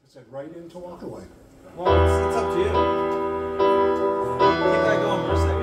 said right into Walkaway. Well, it's up to you. Keep that going for a second.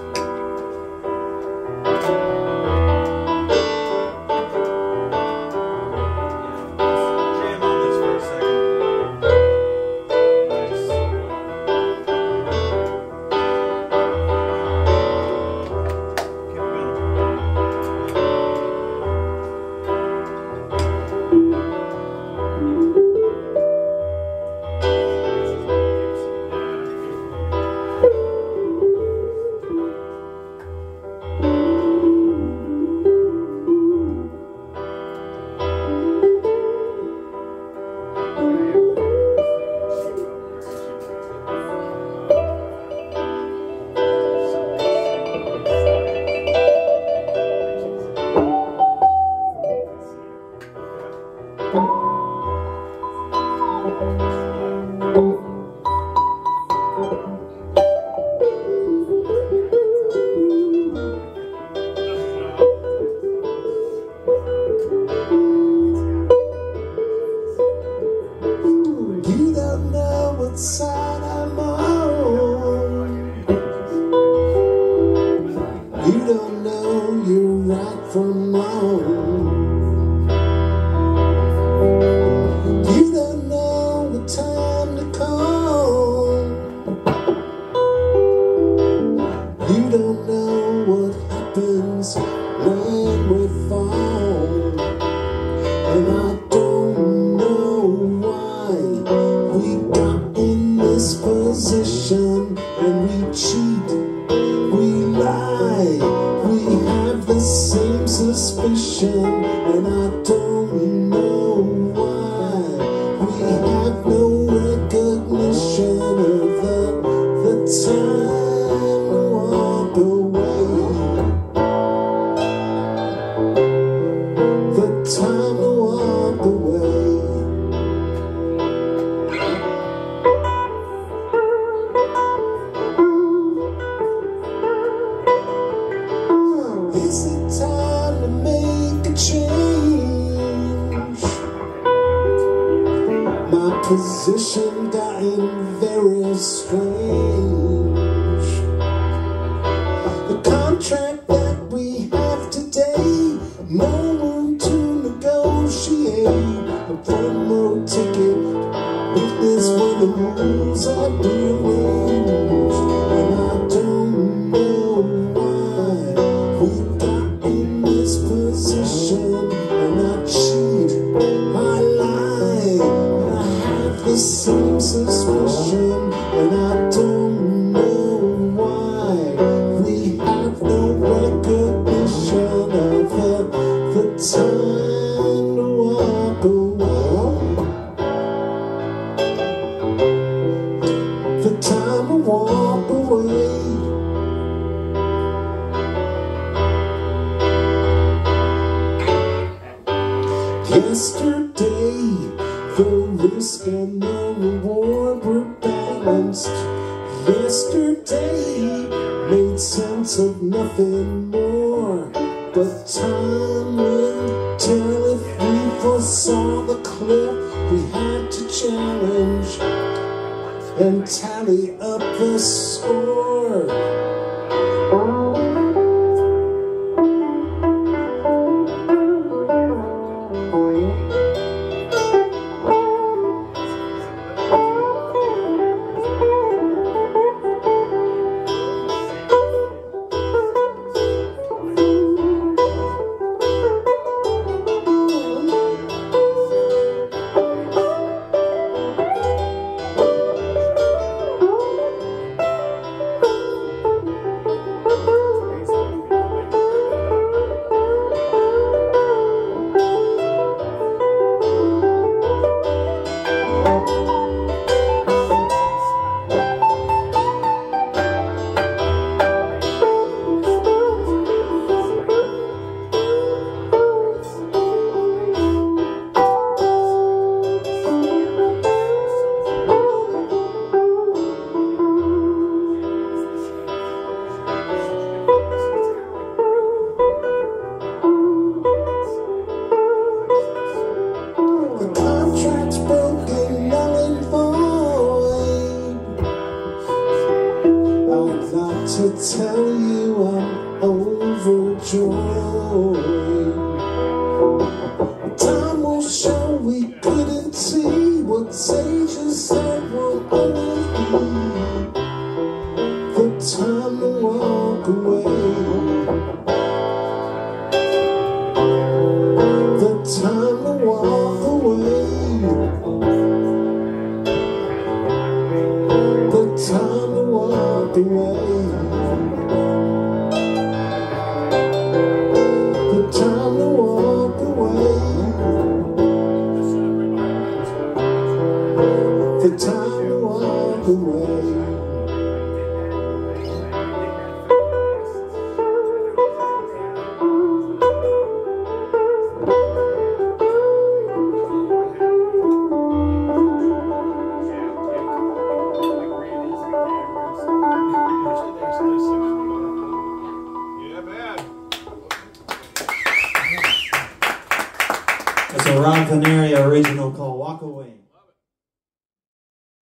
Position gotten very strange. The contract that we have today, no room to negotiate. A promo ticket, witness when the rules are rearranged. And I don't know why we got in this position. And I cheat, I lie, the same suspicion, and I don't know why we have no recognition of the time to walk away. The time to walk away. Yesterday, the risk and the reward were balanced. Yesterday made sense of nothing more, but time will tell if we foresaw the cliff we had to challenge and tally up the score. The contract's broken, tell you I'm overjoyed. Time will show we couldn't see what sages said will always be. The time to walk away. The time to walk away. The time to walk away. The time to walk away. The time to walk away. It's a Vanaria original called Walk Away.